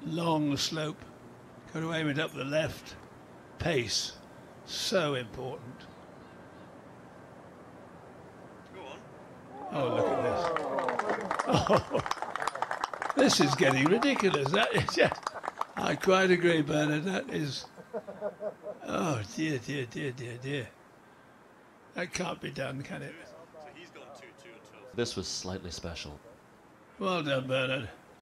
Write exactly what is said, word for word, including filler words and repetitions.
long slope. Got to aim it up the left. Pace, so important. Go on. Oh, look at this. Oh, this is getting ridiculous. That is, yeah, I quite agree, Bernard. That is, oh dear, dear, dear, dear, dear. That can't be done, can it? So he's gone two two and twelve. This was slightly special. Well done, Bernard.